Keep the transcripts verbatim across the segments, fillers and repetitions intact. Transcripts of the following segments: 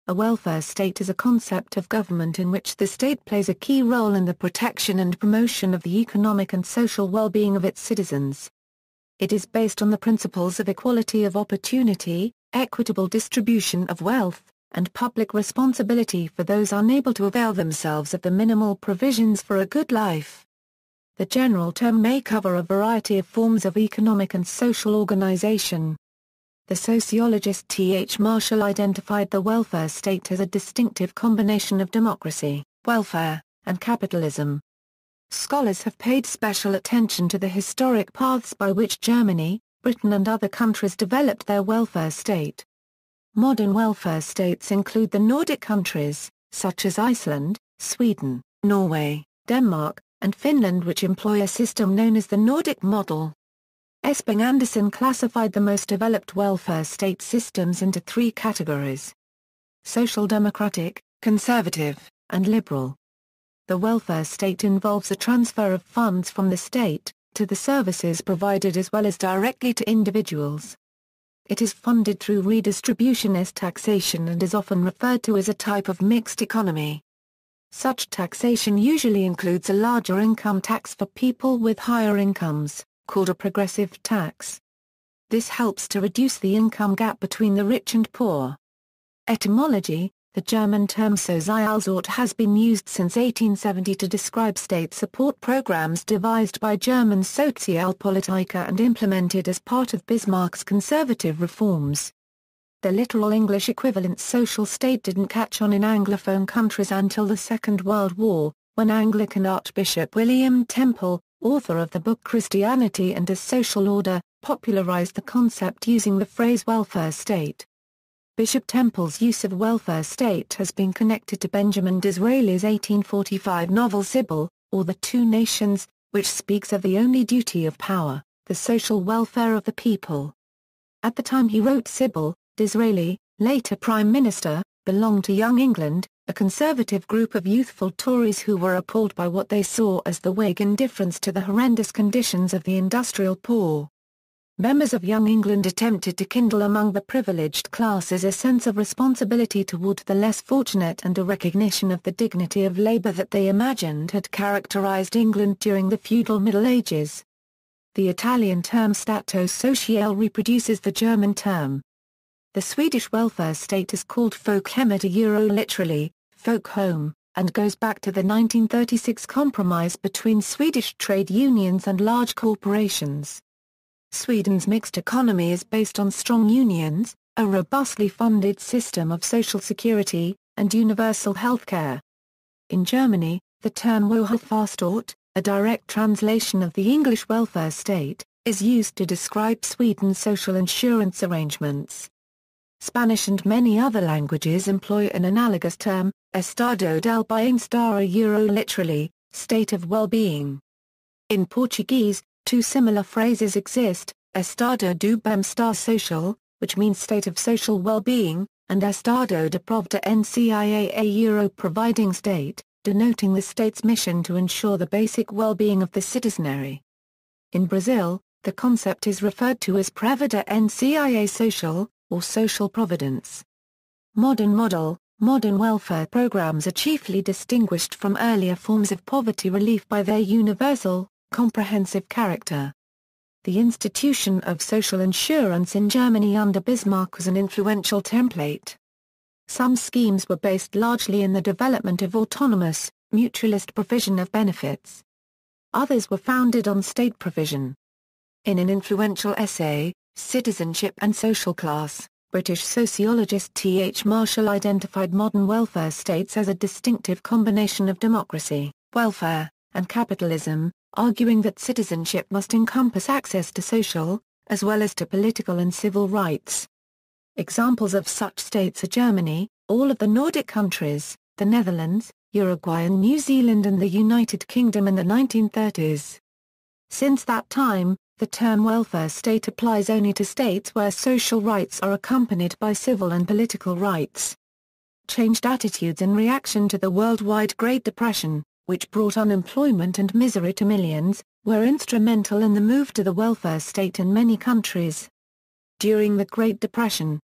A welfare state is a concept of government in which the state plays a key role in the protection and promotion of the economic and social well-being of its citizens. It is based on the principles of equality of opportunity, equitable distribution of wealth, and public responsibility for those unable to avail themselves of the minimal provisions for a good life. The general term may cover a variety of forms of economic and social organization. The sociologist T H Marshall identified the welfare state as a distinctive combination of democracy, welfare, and capitalism. Scholars have paid special attention to the historic paths by which Germany, Britain and other countries developed their welfare state. Modern welfare states include the Nordic countries, such as Iceland, Sweden, Norway, Denmark, and Finland, which employ a system known as the Nordic model. Esping Anderson classified the most developed welfare state systems into three categories: social democratic, conservative, and liberal. The welfare state involves a transfer of funds from the state to the services provided as well as directly to individuals. It is funded through redistributionist taxation and is often referred to as a type of mixed economy. Such taxation usually includes a larger income tax for people with higher incomes, called a progressive tax. This helps to reduce the income gap between the rich and poor. Etymology: the German term Sozialstaat has been used since eighteen seventy to describe state support programs devised by German Sozialpolitiker and implemented as part of Bismarck's conservative reforms. The literal English equivalent social state didn't catch on in Anglophone countries until the Second World War, when Anglican Archbishop William Temple, author of the book Christianity and a Social Order, popularized the concept using the phrase welfare state. Bishop Temple's use of welfare state has been connected to Benjamin Disraeli's eighteen forty-five novel Sybil, or The Two Nations, which speaks of the only duty of power, the social welfare of the people. At the time he wrote Sybil, Disraeli, later Prime Minister, belonged to Young England, a conservative group of youthful Tories who were appalled by what they saw as the Whig indifference to the horrendous conditions of the industrial poor. Members of Young England attempted to kindle among the privileged classes a sense of responsibility toward the less fortunate and a recognition of the dignity of labour that they imagined had characterised England during the feudal Middle Ages. The Italian term Stato Sociale reproduces the German term. The Swedish welfare state is called folkhemmet, euro literally, folk home, and goes back to the nineteen thirty-six compromise between Swedish trade unions and large corporations. Sweden's mixed economy is based on strong unions, a robustly funded system of social security, and universal healthcare. In Germany, the term Wohlfahrtsstaat, a direct translation of the English welfare state, is used to describe Sweden's social insurance arrangements. Spanish and many other languages employ an analogous term, Estado del Bienestar, euro literally, state of well-being. In Portuguese, two similar phrases exist, Estado do Bem-Estar Social, which means state of social well-being, and Estado de Providência, euro providing state, denoting the state's mission to ensure the basic well-being of the citizenry. In Brazil, the concept is referred to as Previdência Social, or social providence. Modern model, modern welfare programs are chiefly distinguished from earlier forms of poverty relief by their universal, comprehensive character. The institution of social insurance in Germany under Bismarck was an influential template. Some schemes were based largely in the development of autonomous, mutualist provision of benefits. Others were founded on state provision. In an influential essay, Citizenship and Social Class, British sociologist T H Marshall identified modern welfare states as a distinctive combination of democracy, welfare, and capitalism, arguing that citizenship must encompass access to social, as well as to political and civil rights. Examples of such states are Germany, all of the Nordic countries, the Netherlands, Uruguay and New Zealand and the United Kingdom in the nineteen thirties. Since that time, the term welfare state applies only to states where social rights are accompanied by civil and political rights. Changed attitudes in reaction to the worldwide Great Depression, which brought unemployment and misery to millions, were instrumental in the move to the welfare state in many countries. During the Great Depression,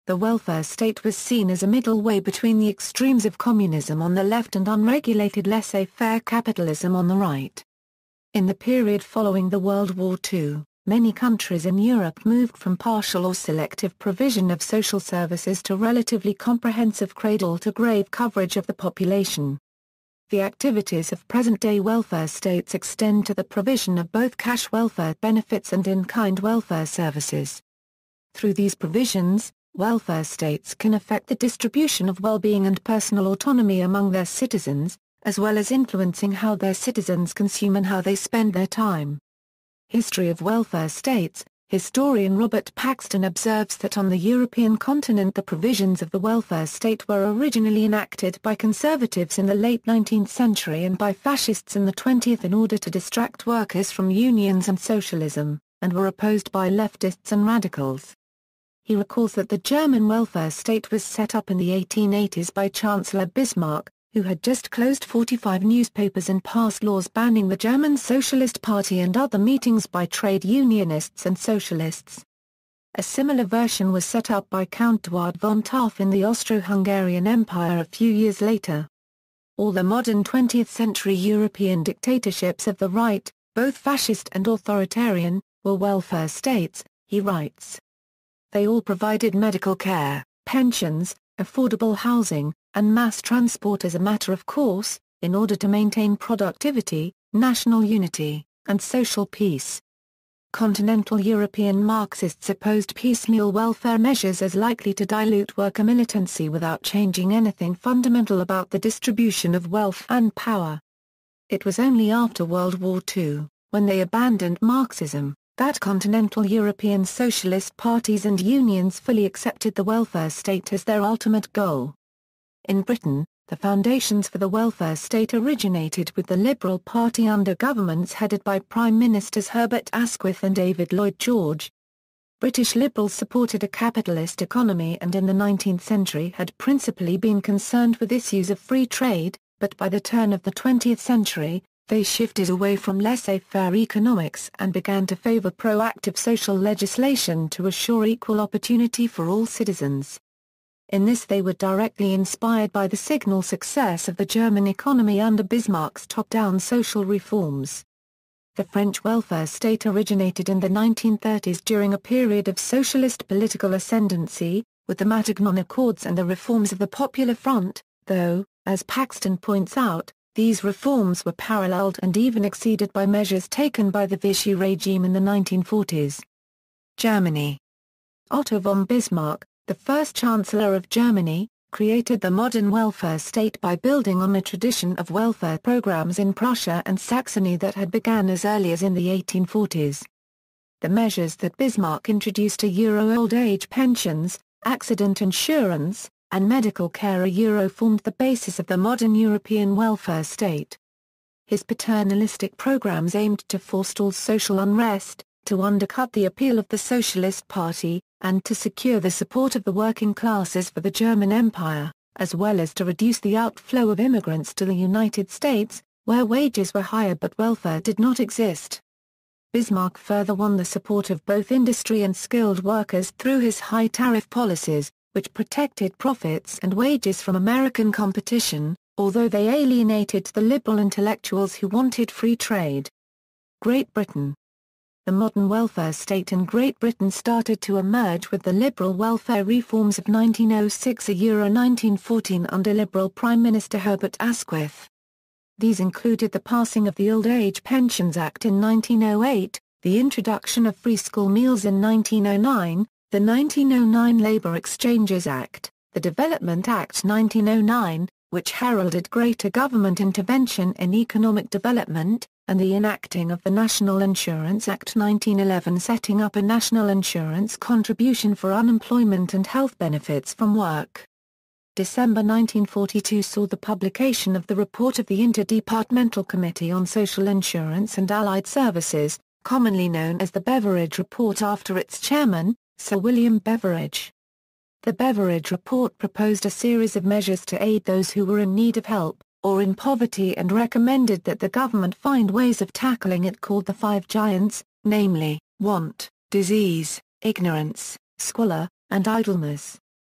the welfare state was seen as a middle way between the extremes of communism on the left and unregulated laissez-faire capitalism on the right. In the period following the World War Two, many countries in Europe moved from partial or selective provision of social services to relatively comprehensive cradle-to-grave coverage of the population. The activities of present-day welfare states extend to the provision of both cash welfare benefits and in-kind welfare services. Through these provisions, welfare states can affect the distribution of well-being and personal autonomy among their citizens, as well as influencing how their citizens consume and how they spend their time. History of welfare states. Historian Robert Paxton observes that on the European continent the provisions of the welfare state were originally enacted by conservatives in the late nineteenth century and by fascists in the twentieth in order to distract workers from unions and socialism, and were opposed by leftists and radicals. He recalls that the German welfare state was set up in the eighteen eighties by Chancellor Bismarck, who had just closed forty-five newspapers and passed laws banning the German Socialist Party and other meetings by trade unionists and socialists. A similar version was set up by Count Eduard von Taaffe in the Austro-Hungarian Empire a few years later. All the modern twentieth century European dictatorships of the right, both fascist and authoritarian, were welfare states, he writes. They all provided medical care, pensions, affordable housing, and mass transport as a matter of course, in order to maintain productivity, national unity, and social peace. Continental European Marxists opposed piecemeal welfare measures as likely to dilute worker militancy without changing anything fundamental about the distribution of wealth and power. It was only after World War Two, when they abandoned Marxism, that continental European socialist parties and unions fully accepted the welfare state as their ultimate goal. In Britain, the foundations for the welfare state originated with the Liberal Party under governments headed by Prime Ministers Herbert Asquith and David Lloyd George. British Liberals supported a capitalist economy and in the nineteenth century had principally been concerned with issues of free trade, but by the turn of the twentieth century, they shifted away from laissez-faire economics and began to favour proactive social legislation to assure equal opportunity for all citizens. In this they were directly inspired by the signal success of the German economy under Bismarck's top-down social reforms. The French welfare state originated in the nineteen thirties during a period of socialist political ascendancy, with the Matignon Accords and the reforms of the Popular Front, though, as Paxton points out, these reforms were paralleled and even exceeded by measures taken by the Vichy regime in the nineteen forties. Germany. Otto von Bismarck, the first Chancellor of Germany, created the modern welfare state by building on a tradition of welfare programs in Prussia and Saxony that had begun as early as in the eighteen forties. The measures that Bismarck introduced are Euro old age pensions, accident insurance, and medical care a Euro formed the basis of the modern European welfare state. His paternalistic programs aimed to forestall social unrest, to undercut the appeal of the Socialist Party, and to secure the support of the working classes for the German Empire, as well as to reduce the outflow of immigrants to the United States, where wages were higher but welfare did not exist. Bismarck further won the support of both industry and skilled workers through his high tariff policies, which protected profits and wages from American competition, although they alienated the liberal intellectuals who wanted free trade. Great Britain. The modern welfare state in Great Britain started to emerge with the liberal welfare reforms of nineteen oh six to nineteen fourteen under Liberal Prime Minister Herbert Asquith. These included the passing of the Old Age Pensions Act in nineteen oh eight, the introduction of free school meals in nineteen oh nine, the nineteen oh nine Labour Exchanges Act, the Development Act nineteen oh nine, which heralded greater government intervention in economic development, and the enacting of the National Insurance Act nineteen eleven setting up a national insurance contribution for unemployment and health benefits from work. December nineteen forty-two saw the publication of the report of the Interdepartmental Committee on Social Insurance and Allied Services, commonly known as the Beveridge Report after its chairman, Sir William Beveridge. The Beveridge Report proposed a series of measures to aid those who were in need of help, or in poverty, and recommended that the government find ways of tackling it called the Five Giants, namely, want, disease, ignorance, squalor, and idleness.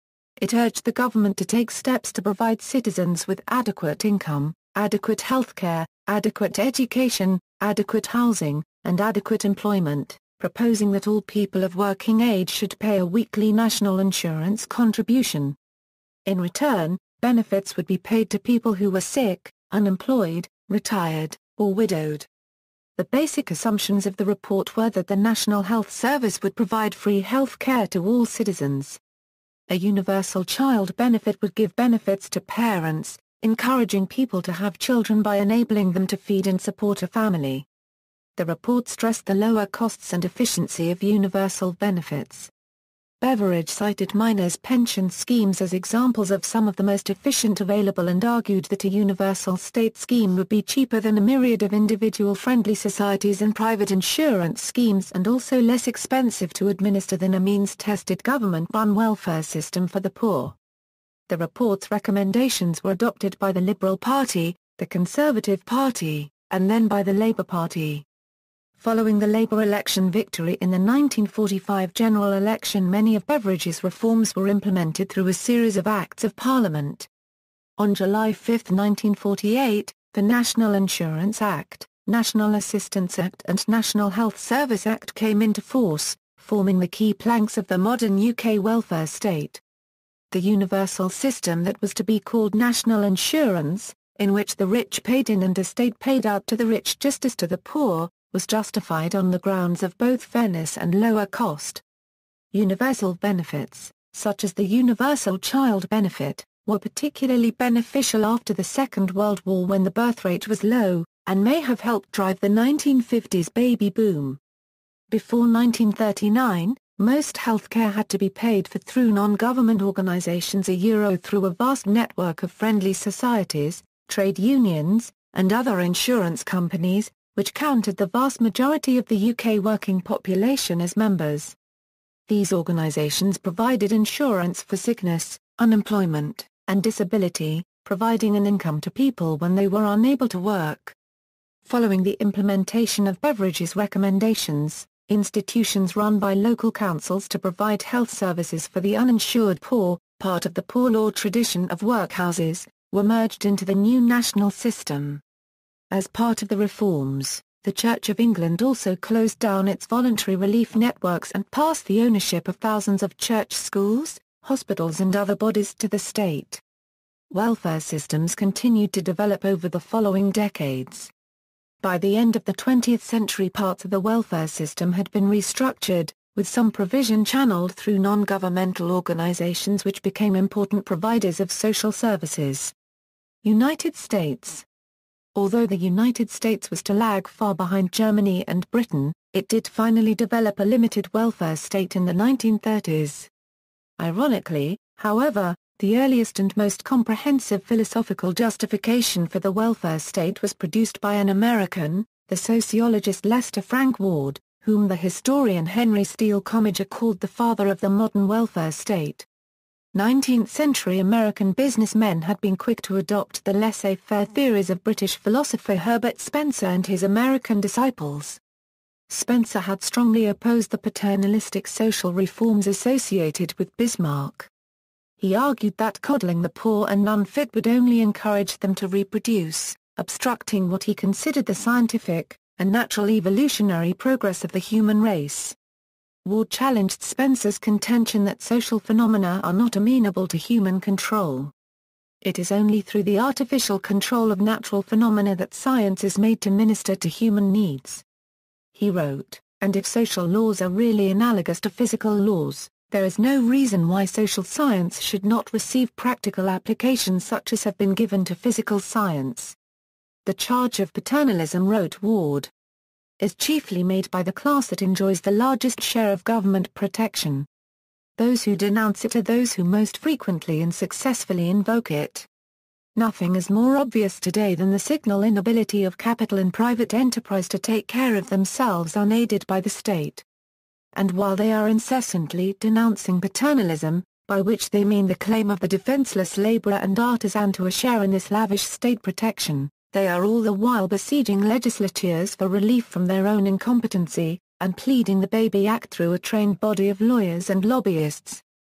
It urged the government to take steps to provide citizens with adequate income, adequate health care, adequate education, adequate housing, and adequate employment, proposing that all people of working age should pay a weekly national insurance contribution. In return, benefits would be paid to people who were sick, unemployed, retired, or widowed. The basic assumptions of the report were that the National Health Service would provide free health care to all citizens. A universal child benefit would give benefits to parents, encouraging people to have children by enabling them to feed and support a family. The report stressed the lower costs and efficiency of universal benefits. Beveridge cited miners' pension schemes as examples of some of the most efficient available and argued that a universal state scheme would be cheaper than a myriad of individual-friendly societies and private insurance schemes and also less expensive to administer than a means-tested government-run welfare system for the poor. The report's recommendations were adopted by the Liberal Party, the Conservative Party, and then by the Labour Party. Following the Labour election victory in the nineteen forty-five general election, many of Beveridge's reforms were implemented through a series of Acts of Parliament. On July fifth nineteen forty-eight, the National Insurance Act, National Assistance Act and National Health Service Act came into force, forming the key planks of the modern U K welfare state. The universal system that was to be called national insurance, in which the rich paid in and a state paid out to the rich just as to the poor, was justified on the grounds of both fairness and lower cost. Universal benefits, such as the Universal Child Benefit, were particularly beneficial after the Second World War when the birth rate was low, and may have helped drive the nineteen fifties baby boom. Before nineteen thirty-nine, most healthcare had to be paid for through non-government organisations a euro through a vast network of friendly societies, trade unions, and other insurance companies, which counted the vast majority of the U K working population as members. These organisations provided insurance for sickness, unemployment, and disability, providing an income to people when they were unable to work. Following the implementation of Beveridge's recommendations, institutions run by local councils to provide health services for the uninsured poor, part of the poor law tradition of workhouses, were merged into the new national system. As part of the reforms, the Church of England also closed down its voluntary relief networks and passed the ownership of thousands of church schools, hospitals and other bodies to the state. Welfare systems continued to develop over the following decades. By the end of the twentieth century, parts of the welfare system had been restructured, with some provision channeled through non-governmental organizations which became important providers of social services. United States. Although the United States was to lag far behind Germany and Britain, it did finally develop a limited welfare state in the nineteen thirties. Ironically, however, the earliest and most comprehensive philosophical justification for the welfare state was produced by an American, the sociologist Lester Frank Ward, whom the historian Henry Steele Commager called the father of the modern welfare state. nineteenth century American businessmen had been quick to adopt the laissez-faire theories of British philosopher Herbert Spencer and his American disciples. Spencer had strongly opposed the paternalistic social reforms associated with Bismarck. He argued that coddling the poor and unfit would only encourage them to reproduce, obstructing what he considered the scientific and natural evolutionary progress of the human race. Ward challenged Spencer's contention that social phenomena are not amenable to human control. It is only through the artificial control of natural phenomena that science is made to minister to human needs. He wrote, and if social laws are really analogous to physical laws, there is no reason why social science should not receive practical applications such as have been given to physical science. The charge of paternalism, wrote Ward, is chiefly made by the class that enjoys the largest share of government protection. Those who denounce it are those who most frequently and successfully invoke it. Nothing is more obvious today than the signal inability of capital and private enterprise to take care of themselves unaided by the state. And while they are incessantly denouncing paternalism, by which they mean the claim of the defenseless laborer and artisan to a share in this lavish state protection, they are all the while besieging legislatures for relief from their own incompetency, and pleading the Baby Act through a trained body of lawyers and lobbyists.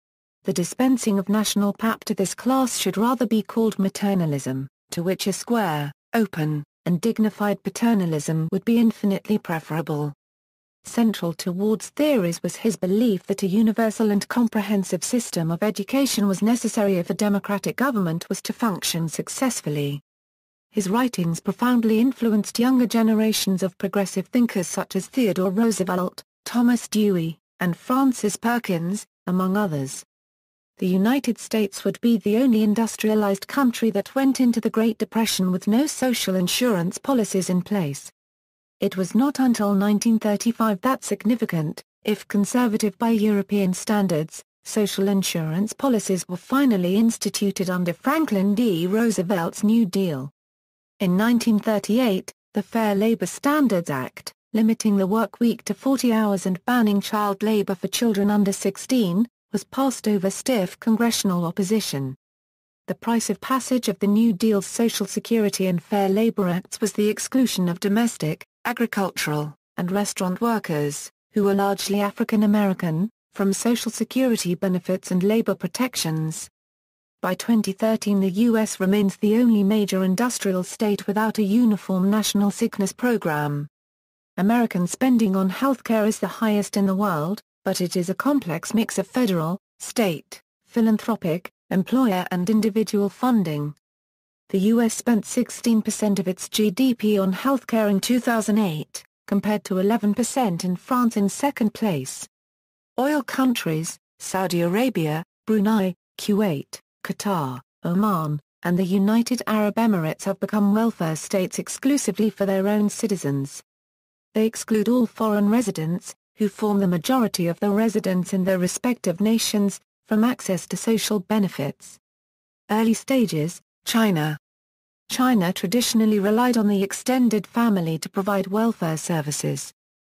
the dispensing of national pap to this class should rather be called maternalism, to which a square, open, and dignified paternalism would be infinitely preferable. Central to Ward's theories was his belief that a universal and comprehensive system of education was necessary if a democratic government was to function successfully. His writings profoundly influenced younger generations of progressive thinkers such as Theodore Roosevelt, Thomas Dewey, and Francis Perkins, among others. The United States would be the only industrialized country that went into the Great Depression with no social insurance policies in place. It was not until nineteen thirty-five that significant, if conservative by European standards, social insurance policies were finally instituted under Franklin D. Roosevelt's New Deal. In nineteen thirty-eight, the Fair Labor Standards Act, limiting the work week to forty hours and banning child labor for children under sixteen, was passed over stiff congressional opposition. The price of passage of the New Deal's Social Security and Fair Labor Acts was the exclusion of domestic, agricultural, and restaurant workers, who were largely African American, from Social Security benefits and labor protections. By twenty thirteen the U S remains the only major industrial state without a uniform national sickness program. American spending on healthcare is the highest in the world, but it is a complex mix of federal, state, philanthropic, employer and individual funding. The U S spent sixteen percent of its G D P on healthcare in two thousand eight, compared to eleven percent in France in second place. Oil countries, Saudi Arabia, Brunei, Kuwait, Qatar, Oman, and the United Arab Emirates have become welfare states exclusively for their own citizens. They exclude all foreign residents, who form the majority of the residents in their respective nations, from access to social benefits. Early stages, China. China traditionally relied on the extended family to provide welfare services.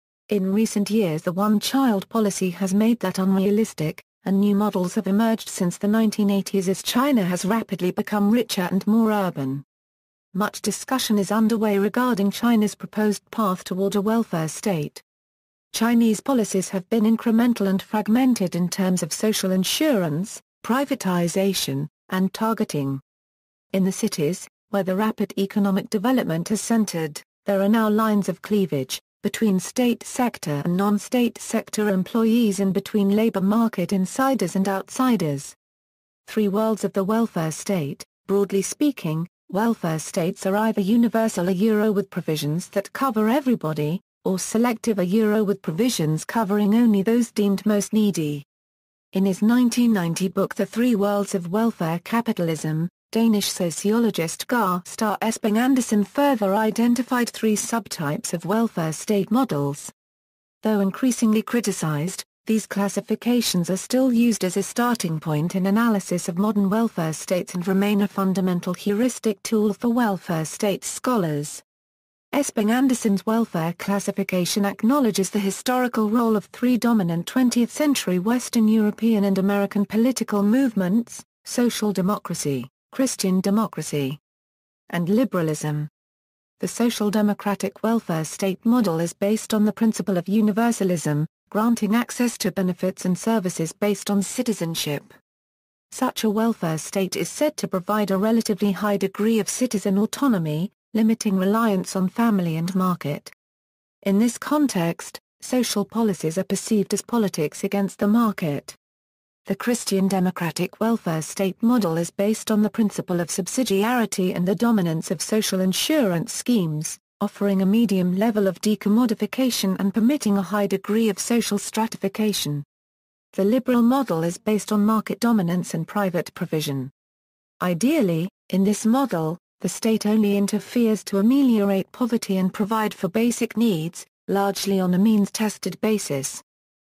In recent years the one-child policy has made that unrealistic, and new models have emerged since the nineteen eighties as China has rapidly become richer and more urban. Much discussion is underway regarding China's proposed path toward a welfare state. Chinese policies have been incremental and fragmented in terms of social insurance, privatization, and targeting. In the cities, where the rapid economic development has centered, there are now lines of cleavage, between state sector and non-state sector employees and between labor market insiders and outsiders. Three worlds of the welfare state. Broadly speaking, welfare states are either universal a euro with provisions that cover everybody, or selective a euro with provisions covering only those deemed most needy. In his nineteen ninety book The Three Worlds of Welfare Capitalism, Danish sociologist Gar Star Esping Andersen further identified three subtypes of welfare state models. Though increasingly criticized, these classifications are still used as a starting point in analysis of modern welfare states and remain a fundamental heuristic tool for welfare state scholars. Esping Andersen's welfare classification acknowledges the historical role of three dominant twentieth century Western European and American political movements: social democracy, Christian democracy, and liberalism. The social democratic welfare state model is based on the principle of universalism, granting access to benefits and services based on citizenship. Such a welfare state is said to provide a relatively high degree of citizen autonomy, limiting reliance on family and market. In this context, social policies are perceived as politics against the market. The Christian democratic welfare state model is based on the principle of subsidiarity and the dominance of social insurance schemes, offering a medium level of decommodification and permitting a high degree of social stratification. The liberal model is based on market dominance and private provision. Ideally, in this model, the state only interferes to ameliorate poverty and provide for basic needs, largely on a means-tested basis.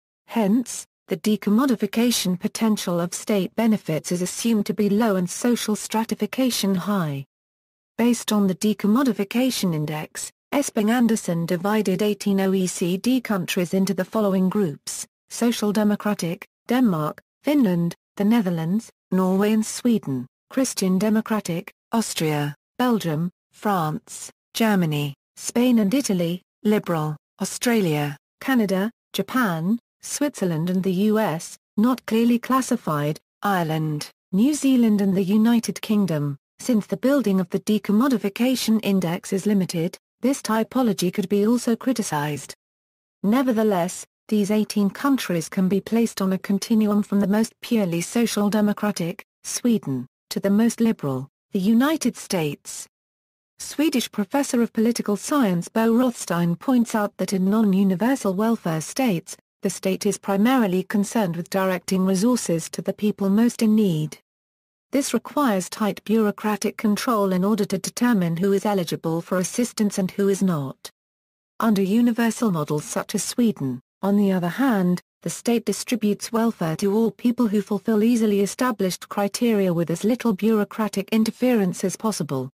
Hence, the decommodification potential of state benefits is assumed to be low and social stratification high. Based on the Decommodification Index, Esping Andersen divided eighteen O E C D countries into the following groups: Social Democratic, Denmark, Finland, the Netherlands, Norway and Sweden; Christian Democratic, Austria, Belgium, France, Germany, Spain and Italy; Liberal, Australia, Canada, Japan, Switzerland and the U S, not clearly classified, Ireland, New Zealand and the United Kingdom. Since the building of the decommodification index is limited, this typology could be also criticized. Nevertheless, these eighteen countries can be placed on a continuum from the most purely social democratic, Sweden, to the most liberal, the United States. Swedish professor of political science Bo Rothstein points out that in non-universal welfare states, the state is primarily concerned with directing resources to the people most in need. This requires tight bureaucratic control in order to determine who is eligible for assistance and who is not. Under universal models such as Sweden, on the other hand, the state distributes welfare to all people who fulfill easily established criteria with as little bureaucratic interference as possible.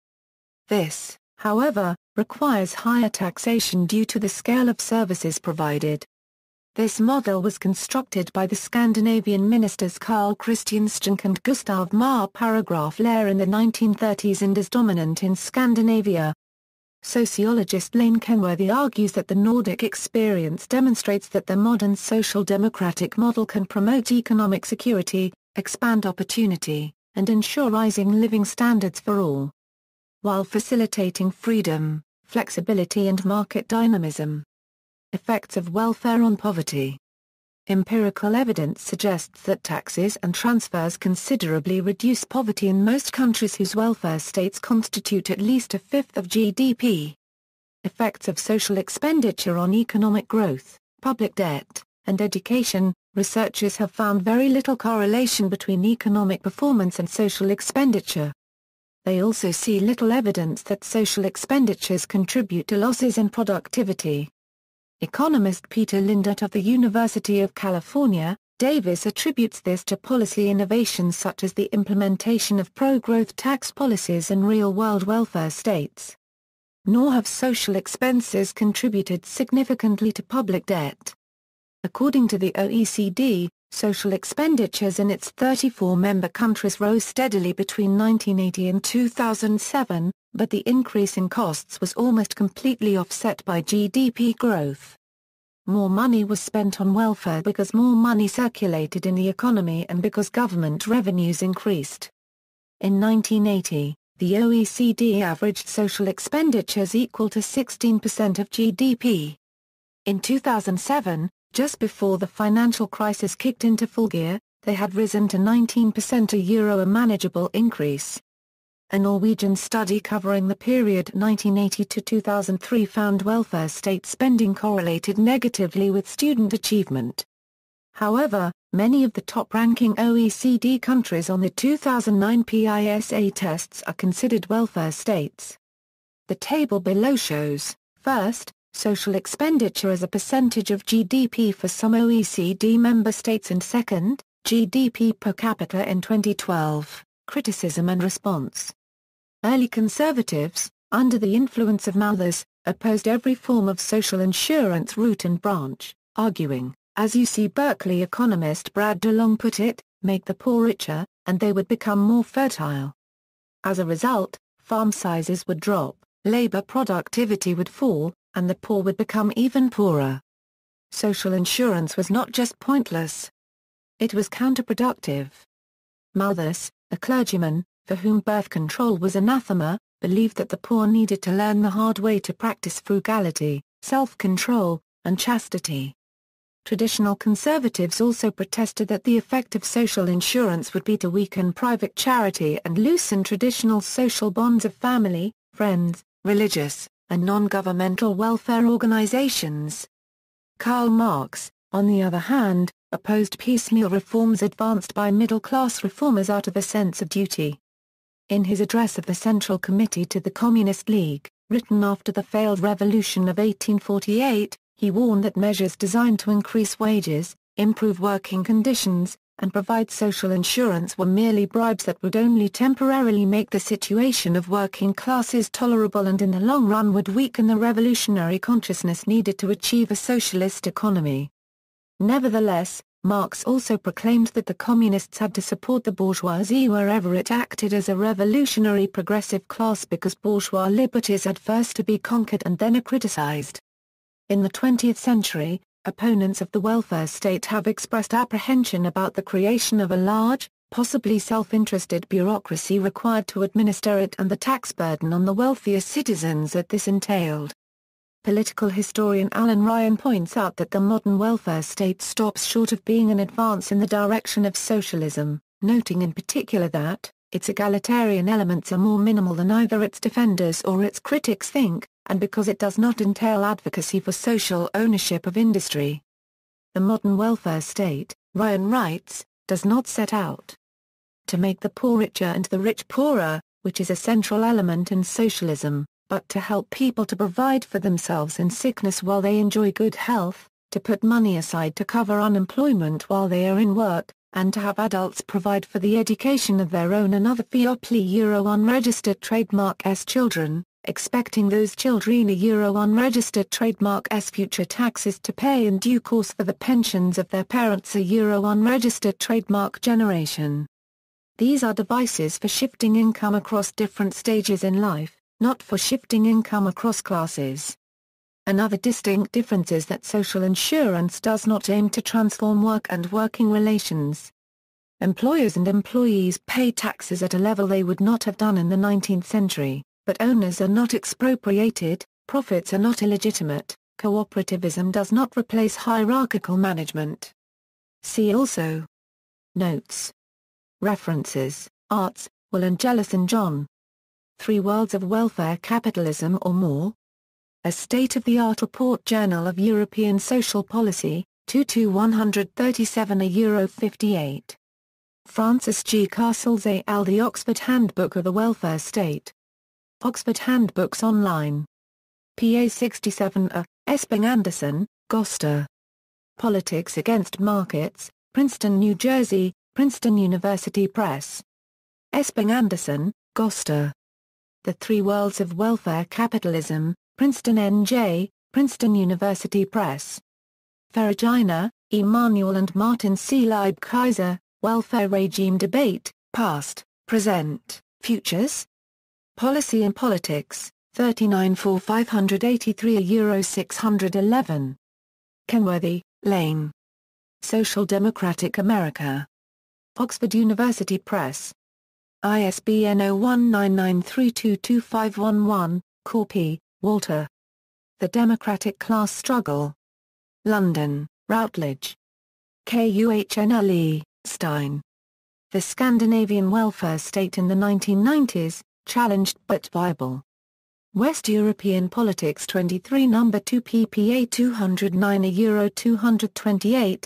This, however, requires higher taxation due to the scale of services provided. This model was constructed by the Scandinavian ministers Carl Christian Schenck and Gustav Mar Paragraph Lair in the nineteen thirties and is dominant in Scandinavia. Sociologist Lane Kenworthy argues that the Nordic experience demonstrates that the modern social democratic model can promote economic security, expand opportunity, and ensure rising living standards for all, while facilitating freedom, flexibility and market dynamism. Effects of welfare on poverty. Empirical evidence suggests that taxes and transfers considerably reduce poverty in most countries whose welfare states constitute at least a fifth of G D P. Effects of social expenditure on economic growth, public debt, and education. Researchers have found very little correlation between economic performance and social expenditure. They also see little evidence that social expenditures contribute to losses in productivity. Economist Peter Lindert of the University of California, Davis attributes this to policy innovations such as the implementation of pro-growth tax policies in real-world welfare states. Nor have social expenses contributed significantly to public debt. According to the O E C D, social expenditures in its thirty-four member countries rose steadily between nineteen eighty and two thousand seven, but the increase in costs was almost completely offset by G D P growth. More money was spent on welfare because more money circulated in the economy and because government revenues increased. In nineteen eighty, the O E C D averaged social expenditures equal to sixteen percent of G D P. In two thousand seven, just before the financial crisis kicked into full gear, they had risen to nineteen percent, a euro a manageable increase. A Norwegian study covering the period nineteen eighty to two thousand three found welfare state spending correlated negatively with student achievement. However, many of the top-ranking O E C D countries on the two thousand nine PISA tests are considered welfare states. The table below shows, first, social expenditure as a percentage of G D P for some O E C D member states and second, G D P per capita in twenty twelve, criticism and response. Early conservatives, under the influence of Malthus, opposed every form of social insurance root and branch, arguing, as U C Berkeley economist Brad DeLong put it, make the poor richer, and they would become more fertile. As a result, farm sizes would drop, labor productivity would fall, and the poor would become even poorer. Social insurance was not just pointless. It was counterproductive. Malthus, a clergyman, for whom birth control was anathema, believed that the poor needed to learn the hard way to practice frugality, self-control, and chastity. Traditional conservatives also protested that the effect of social insurance would be to weaken private charity and loosen traditional social bonds of family, friends, religious, and non-governmental welfare organizations. Karl Marx, on the other hand, opposed piecemeal reforms advanced by middle-class reformers out of a sense of duty. In his address of the Central Committee to the Communist League, written after the failed revolution of eighteen forty-eight, he warned that measures designed to increase wages, improve working conditions, and provide social insurance were merely bribes that would only temporarily make the situation of working classes tolerable and in the long run would weaken the revolutionary consciousness needed to achieve a socialist economy. Nevertheless, Marx also proclaimed that the communists had to support the bourgeoisie wherever it acted as a revolutionary progressive class because bourgeois liberties had first to be conquered and then criticized. In the twentieth century, opponents of the welfare state have expressed apprehension about the creation of a large, possibly self-interested bureaucracy required to administer it and the tax burden on the wealthier citizens that this entailed. Political historian Alan Ryan points out that the modern welfare state stops short of being an advance in the direction of socialism, noting in particular that, its egalitarian elements are more minimal than either its defenders or its critics think, and because it does not entail advocacy for social ownership of industry. The modern welfare state, Ryan writes, does not set out to make the poor richer and the rich poorer, which is a central element in socialism, but to help people to provide for themselves in sickness while they enjoy good health, to put money aside to cover unemployment while they are in work, and to have adults provide for the education of their own and other Fiopli Euro unregistered trademark S children, expecting those children a Euro unregistered trademark S future taxes to pay in due course for the pensions of their parents a Euro unregistered trademark generation. These are devices for shifting income across different stages in life, not for shifting income across classes. Another distinct difference is that social insurance does not aim to transform work and working relations. Employers and employees pay taxes at a level they would not have done in the nineteenth century, but owners are not expropriated, profits are not illegitimate, cooperativism does not replace hierarchical management. See also Notes. References, Arts, Will and Jellison John. Three Worlds of Welfare Capitalism or More. A State-of-the-Art Report Journal of European Social Policy, two to one thirty-seven a Euro fifty-eight. Francis G. Castles et al. The Oxford Handbook of the Welfare State. Oxford Handbooks Online. P A sixty-seven A, Esping Anderson, Goster. Politics Against Markets, Princeton, New Jersey, Princeton University Press. Esping Anderson, Goster. The Three Worlds of Welfare Capitalism, Princeton N J, Princeton University Press. Ferragina, Emanuel and Martin C. Leib-Kaiser, Welfare Regime Debate, Past, Present, Futures? Policy and Politics, thirty-nine four five eighty-three a Euro six hundred eleven. Kenworthy, Lane. Social Democratic America. Oxford University Press. I S B N zero one nine nine three two two five one one, Corpy, Walter. The Democratic Class Struggle. London, Routledge. Kuhnle, Stein. The Scandinavian Welfare State in the nineteen nineties, Challenged but Viable. West European Politics twenty-three number two P P A two oh nine a Euro two twenty-eight,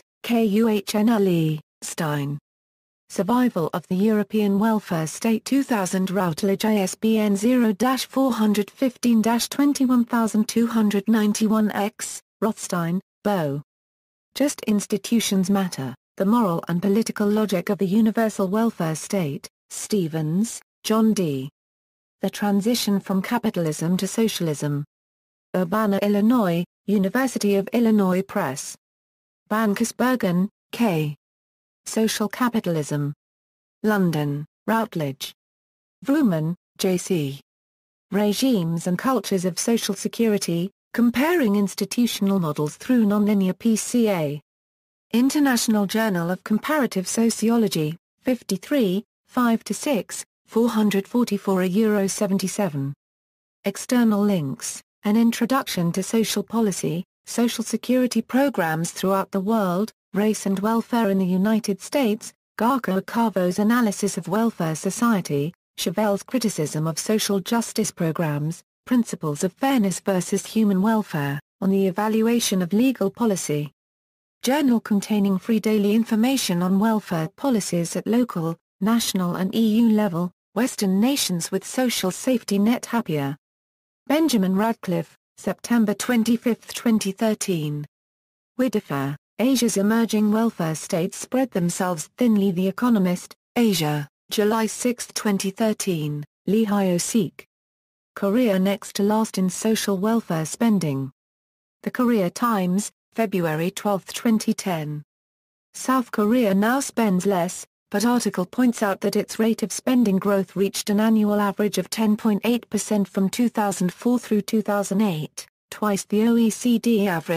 Kuhnle, Stein. Survival of the European Welfare State two thousand Routledge I S B N zero dash four one five dash two one two nine one X, Rothstein, Bo. Just Institutions Matter, The Moral and Political Logic of the Universal Welfare State, Stevens, John D. The Transition from Capitalism to Socialism. Urbana, Illinois, University of Illinois Press. Bankers-Bergen, K. Social Capitalism. London, Routledge. Vrooman, J C. Regimes and Cultures of Social Security, Comparing Institutional Models Through Nonlinear P C A. International Journal of Comparative Sociology, fifty-three, five to six, four forty-four a Euro seventy-seven. External links, An Introduction to Social Policy, Social Security Programs Throughout the World, Race and Welfare in the United States, Garco Acavo's Analysis of Welfare Society, Chevelle's Criticism of Social Justice Programs, Principles of Fairness versus Human Welfare, on the Evaluation of Legal Policy. Journal containing free daily information on welfare policies at local, national and E U level, Western nations with social safety net happier. Benjamin Radcliffe, September twenty-fifth twenty thirteen. Widefer, Asia's Emerging Welfare States Spread Themselves Thinly. The Economist, Asia, July sixth twenty thirteen, Lee Hyosik. Korea Next to Last in Social Welfare Spending. The Korea Times, February twelfth twenty ten. South Korea now spends less, but article points out that its rate of spending growth reached an annual average of ten point eight percent from two thousand four through two thousand eight, twice the O E C D average,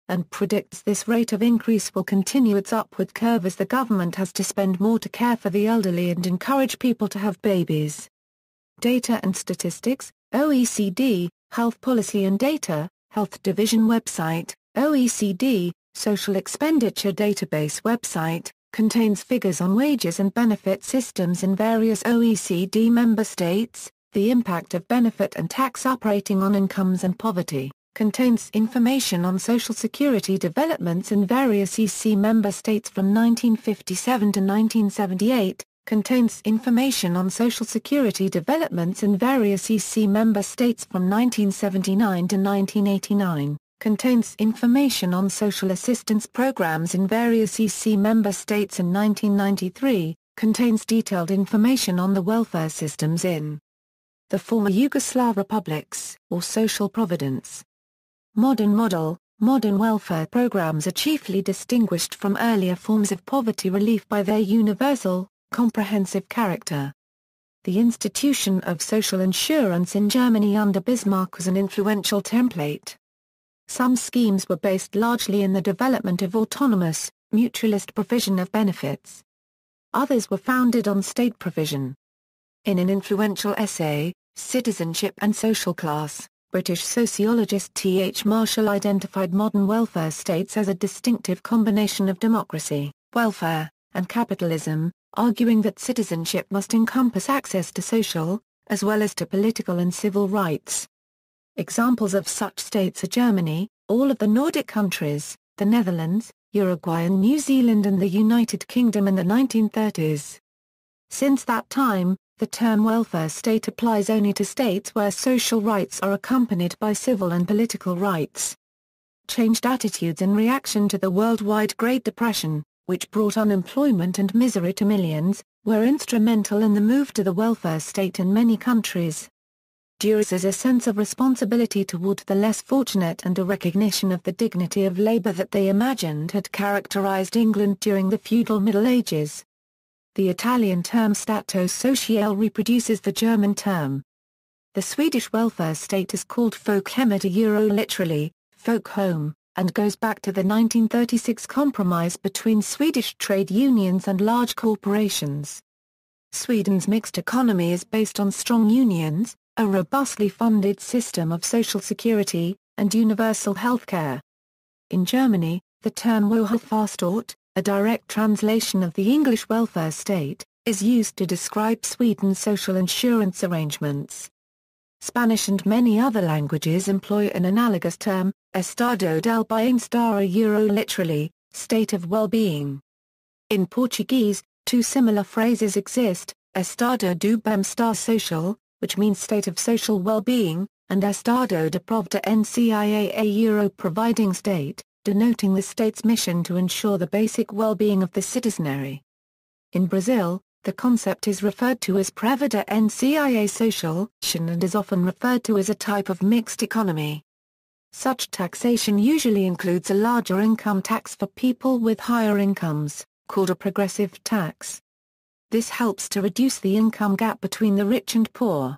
and predicts this rate of increase will continue its upward curve as the government has to spend more to care for the elderly and encourage people to have babies. Data and Statistics, O E C D, Health Policy and Data, Health Division website, O E C D, Social Expenditure Database website, contains figures on wages and benefit systems in various O E C D member states, the impact of benefit and tax operating on incomes and poverty, contains information on Social Security developments in various E C member states from nineteen fifty-seven to nineteen seventy-eight, contains information on Social Security developments in various E C member states from nineteen seventy-nine to nineteen eighty-nine, contains information on social assistance programs in various E C member states in nineteen ninety-three, contains detailed information on the welfare systems in the former Yugoslav republics, or social providence. Modern model, modern welfare programs are chiefly distinguished from earlier forms of poverty relief by their universal, comprehensive character. The institution of social insurance in Germany under Bismarck was an influential template. Some schemes were based largely in the development of autonomous, mutualist provision of benefits. Others were founded on state provision. In an influential essay, Citizenship and Social Class, British sociologist T H Marshall identified modern welfare states as a distinctive combination of democracy, welfare, and capitalism, arguing that citizenship must encompass access to social, as well as to political and civil rights. Examples of such states are Germany, all of the Nordic countries, the Netherlands, Uruguay and New Zealand and the United Kingdom in the nineteen thirties. Since that time, the term welfare state applies only to states where social rights are accompanied by civil and political rights. Changed attitudes in reaction to the worldwide Great Depression, which brought unemployment and misery to millions, were instrumental in the move to the welfare state in many countries. Due as a sense of responsibility toward the less fortunate and a recognition of the dignity of labor that they imagined had characterized England during the feudal Middle Ages. The Italian term Stato Sociale reproduces the German term. The Swedish welfare state is called folkhemmet, euro literally, folk home, and goes back to the nineteen thirty-six compromise between Swedish trade unions and large corporations. Sweden's mixed economy is based on strong unions, a robustly funded system of social security, and universal health care. In Germany, the term Wohlfahrtsstaat, a direct translation of the English welfare state, is used to describe Sweden's social insurance arrangements. Spanish and many other languages employ an analogous term, Estado del Bienestar, euro literally, state of well-being. In Portuguese, two similar phrases exist, Estado do Bem-Estar Social, which means state of social well-being, and Estado de Providência, euro providing state, denoting the state's mission to ensure the basic well-being of the citizenry. In Brazil, the concept is referred to as Previdência Social and is often referred to as a type of mixed economy. Such taxation usually includes a larger income tax for people with higher incomes, called a progressive tax. This helps to reduce the income gap between the rich and poor.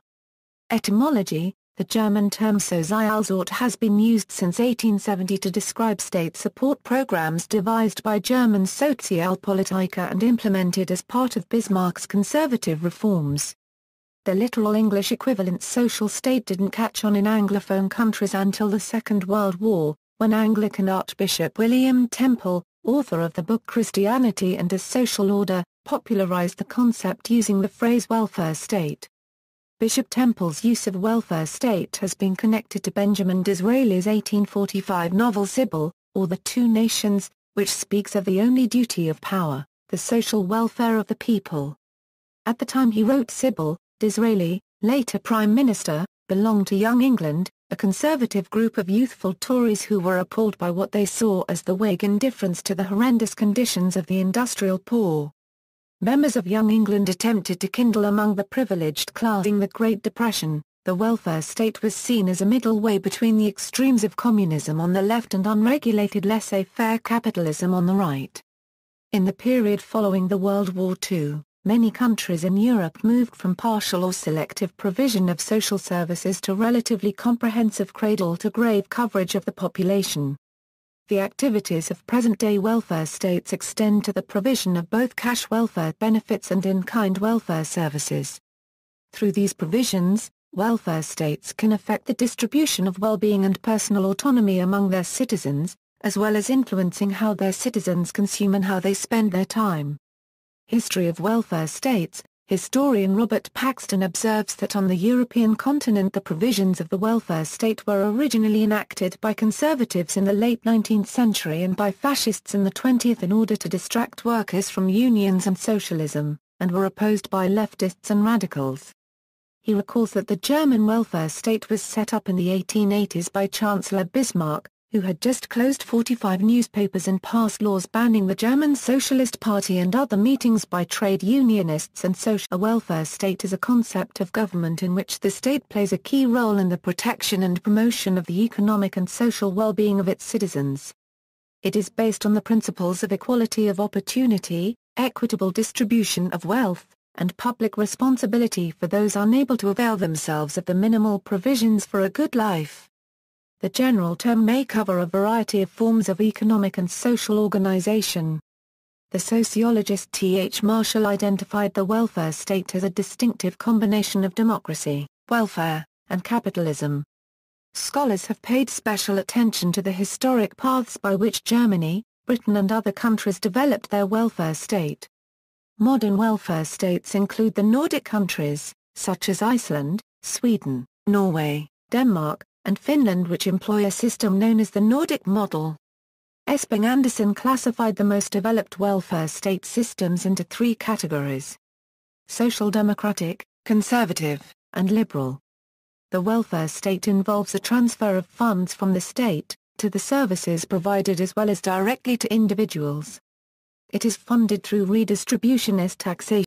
Etymology: the German term Sozialstaat has been used since eighteen seventy to describe state support programs devised by German Sozialpolitiker and implemented as part of Bismarck's conservative reforms. The literal English equivalent social state didn't catch on in Anglophone countries until the Second World War, when Anglican Archbishop William Temple, author of the book Christianity and a Social Order, popularized the concept using the phrase welfare state. Bishop Temple's use of welfare state has been connected to Benjamin Disraeli's eighteen forty-five novel Sybil, or The Two Nations, which speaks of the only duty of power, the social welfare of the people. At the time he wrote Sybil, Disraeli, later Prime Minister, belonged to Young England, a conservative group of youthful Tories who were appalled by what they saw as the Whig indifference to the horrendous conditions of the industrial poor. Members of Young England attempted to kindle among the privileged class. During the Great Depression, the welfare state was seen as a middle way between the extremes of communism on the left and unregulated laissez-faire capitalism on the right. In the period following the World War Two, many countries in Europe moved from partial or selective provision of social services to relatively comprehensive cradle-to-grave coverage of the population. The activities of present-day welfare states extend to the provision of both cash welfare benefits and in-kind welfare services. Through these provisions, welfare states can affect the distribution of well-being and personal autonomy among their citizens, as well as influencing how their citizens consume and how they spend their time. History of welfare states. Historian Robert Paxton observes that on the European continent the provisions of the welfare state were originally enacted by conservatives in the late nineteenth century and by fascists in the twentieth in order to distract workers from unions and socialism, and were opposed by leftists and radicals. He recalls that the German welfare state was set up in the eighteen eighties by Chancellor Bismarck, who had just closed forty-five newspapers and passed laws banning the German Socialist Party and other meetings by trade unionists and social. A welfare state is a concept of government in which the state plays a key role in the protection and promotion of the economic and social well-being of its citizens. It is based on the principles of equality of opportunity, equitable distribution of wealth, and public responsibility for those unable to avail themselves of the minimal provisions for a good life. The general term may cover a variety of forms of economic and social organization. The sociologist T H Marshall identified the welfare state as a distinctive combination of democracy, welfare, and capitalism. Scholars have paid special attention to the historic paths by which Germany, Britain and other countries developed their welfare state. Modern welfare states include the Nordic countries, such as Iceland, Sweden, Norway, Denmark, and Finland, which employ a system known as the Nordic model. Esping Anderson classified the most developed welfare state systems into three categories: social democratic, conservative, and liberal. The welfare state involves a transfer of funds from the state to the services provided as well as directly to individuals. It is funded through redistributionist taxation.